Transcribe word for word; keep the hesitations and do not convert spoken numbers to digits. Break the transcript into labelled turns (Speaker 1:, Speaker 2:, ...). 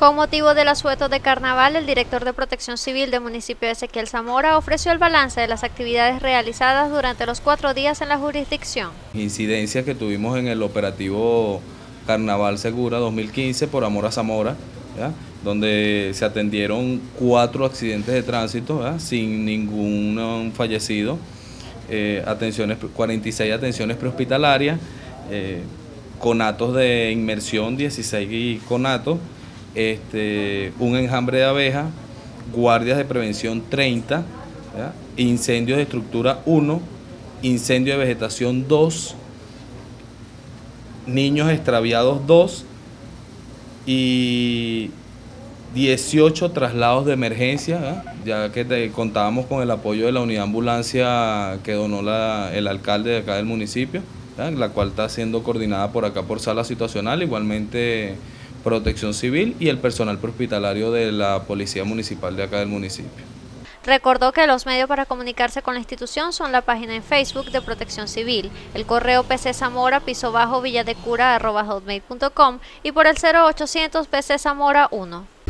Speaker 1: Con motivo del asueto de carnaval, el director de Protección Civil del municipio de Ezequiel Zamora ofreció el balance de las actividades realizadas durante los cuatro días en la jurisdicción.
Speaker 2: Incidencias que tuvimos en el operativo Carnaval Segura dos mil quince por Amor a Zamora, ¿ya?, donde se atendieron cuatro accidentes de tránsito, ¿ya?, sin ningún fallecido, eh, atenciones, cuarenta y seis atenciones prehospitalarias, eh, conatos de inmersión, dieciséis conatos, este, un enjambre de abejas, guardias de prevención treinta, ¿ya?, incendios de estructura uno, incendio de vegetación dos, niños extraviados dos y dieciocho traslados de emergencia, ¿eh? Ya que te, contábamos con el apoyo de la unidad ambulancia que donó la, el alcalde de acá del municipio, ¿eh?, la cual está siendo coordinada por acá por sala situacional, igualmente Protección Civil y el personal prehospitalario de la Policía Municipal de acá del municipio.
Speaker 1: Recordó que los medios para comunicarse con la institución son la página en Facebook de Protección Civil, el correo pczamora piso bajo villadecura arroba hotmail punto com y por el cero ochocientos pczamora uno.